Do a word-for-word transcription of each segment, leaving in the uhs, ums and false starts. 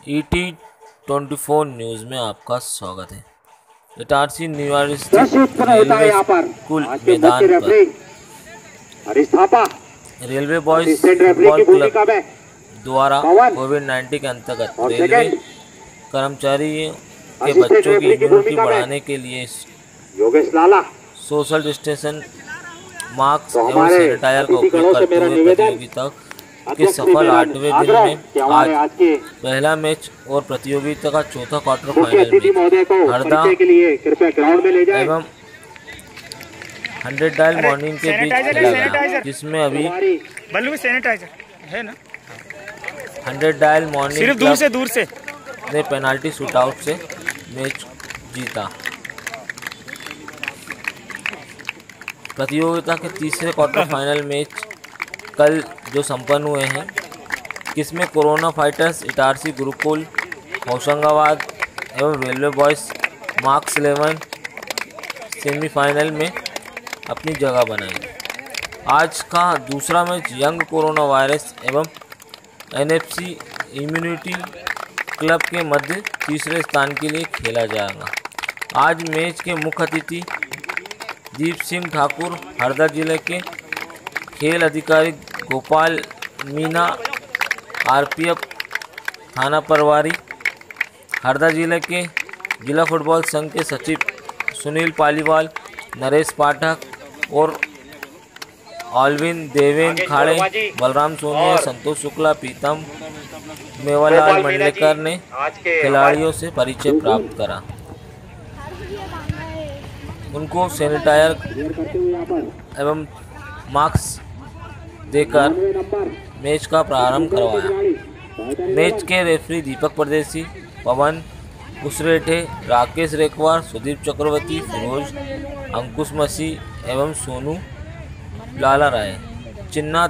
ET twenty four news में आपका स्वागत है। इटारसी निवाड़ी स्थित रेलवे स्कूल मैदान पर रेलवे बॉयज फुटबॉल क्लब द्वारा कोविड नाइन्टीन के अंतर्गत रेलवे कर्मचारियों के बच्चों की इम्यूनिटी बढ़ाने के लिए सोशल डिस्टेंसिंग, मास्क एवं सैनिटाइजर का उपयोग करते हुए प्रतियोगिता के सफल आठवें दिन में आज पहला मैच और प्रतियोगिता का चौथा क्वार्टर फाइनल में हरदा एवं हंड्रेड डायल मॉर्निंग के बीच खेला गया, जिसमें अभी बल्लू सैनिटाइजर है ना हंड्रेड डायल मॉर्निंग सिर्फ दूर से दूर से ने पेनाल्टी शूटआउट से मैच जीता। प्रतियोगिता के तीसरे क्वार्टर फाइनल मैच कल जो संपन्न हुए हैं, जिसमें कोरोना फाइटर्स इटारसी गुरुकुल होशंगाबाद एवं railway boys marks eleven semifinal में अपनी जगह बनाई। आज का दूसरा मैच यंग कोरोना वायरस एवं एनएफसी इम्यूनिटी क्लब के मध्य तीसरे स्थान के लिए खेला जाएगा। आज मैच के मुख्य अतिथि दीप सिंह ठाकुर, हरदा जिले के खेल अधिकारी गोपाल मीना, आरपीएफ थाना प्रभारी, हरदा जिले के जिला फुटबॉल संघ के सचिव सुनील पालीवाल, नरेश पाठक और ऑलविन देवेन खाड़े, बलराम सोनिया, संतोष शुक्ला, पीतम मेवालाल मंडलेकर ने खिलाड़ियों से परिचय प्राप्त करा, उनको सैनिटाइजर एवं मास्क देकर मैच का प्रारंभ करवाया। मैच के रेफरी दीपक परदेसी, पवन उसरेठे, राकेश रेखवार, सुदीप चक्रवर्ती, फिरोज, अंकुश मसीह एवं सोनू लाला राय चिन्ना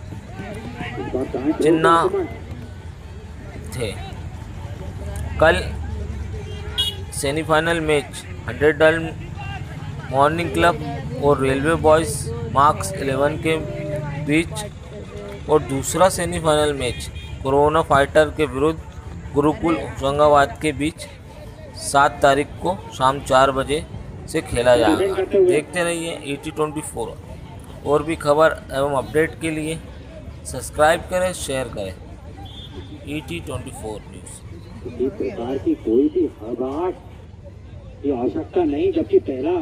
चिन्ना थे। कल semifinal match hundred dial morning club और रेलवे बॉयज मार्क्स इलेवन के बीच और दूसरा सेमीफाइनल मैच कोरोना फाइटर के विरुद्ध गुरुकुल होशंगाबाद के बीच सात तारीख को शाम चार बजे से खेला जाएगा। देखते रहिए ईटी ट्वेंटी फोर। और भी खबर एवं अपडेट के लिए सब्सक्राइब करें, शेयर करें ईटी ट्वेंटी फोर न्यूज़। इस प्रकार की कोई भी हड़बड़ाहट की आवश्यकता नहीं, जबकि पहला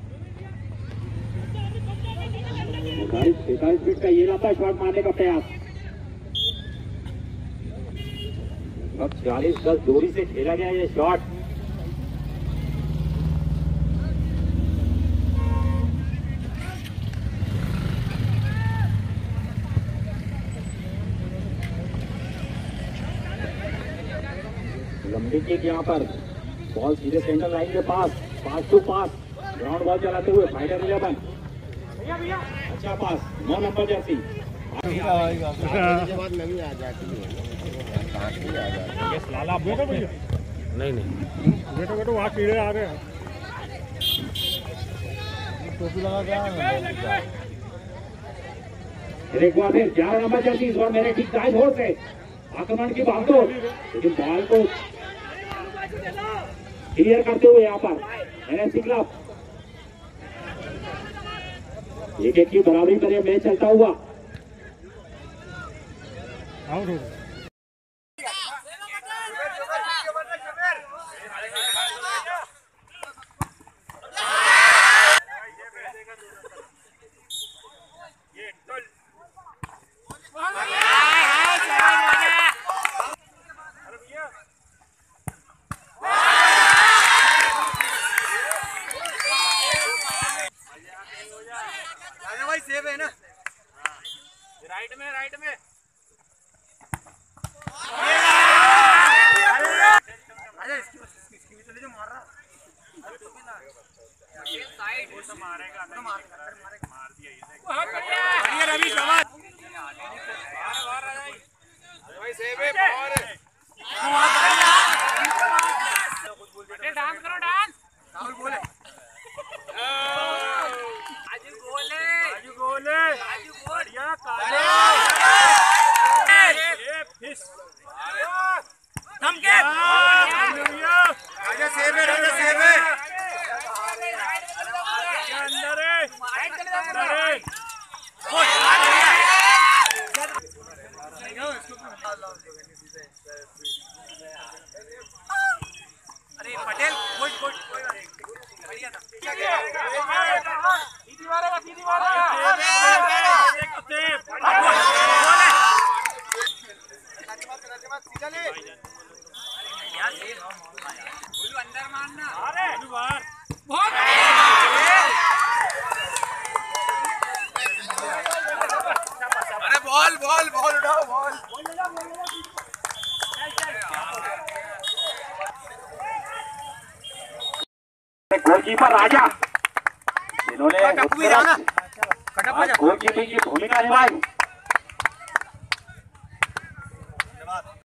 पैंतालीस फीट का ये लंबा शॉट मारने का प्रयास, अब चालीस गज दूरी से खेला गया ये शॉट। लंबी किक यहाँ पर, बॉल सीधे सेंटर लाइन के पास, pass to pass ground ball चलाते हुए फाइटर इलेवन, अच्छा पास, नौ नंबर जर्सी नहीं नहीं बेटो बेटो वहाँ कीड़े आ रहे हैं, टोपी लगा क्या एक बार फिर ग्यारह नंबर जर्सी इस बार मेरे ठीक दाएं छोर से आक्रमण की भागदौड़, लेकिन बॉल को क्लियर करते हुए यहाँ पर एनएफसी क्लब एक एक की बराबरी पर यह मैच चलता हुआ। भाई सेव है ना, राइट में राइट में मार रहा मारेगा मार दिया रवि भाई सेव है। डांस करो, डांस राहुल बोले बढ़िया काले फिश थम के बॉल बॉल बॉल उठाओ बॉल। गोलकीपर राजा, इन्होंने कटअप गोलकीपिंग की भूमिका निभाई।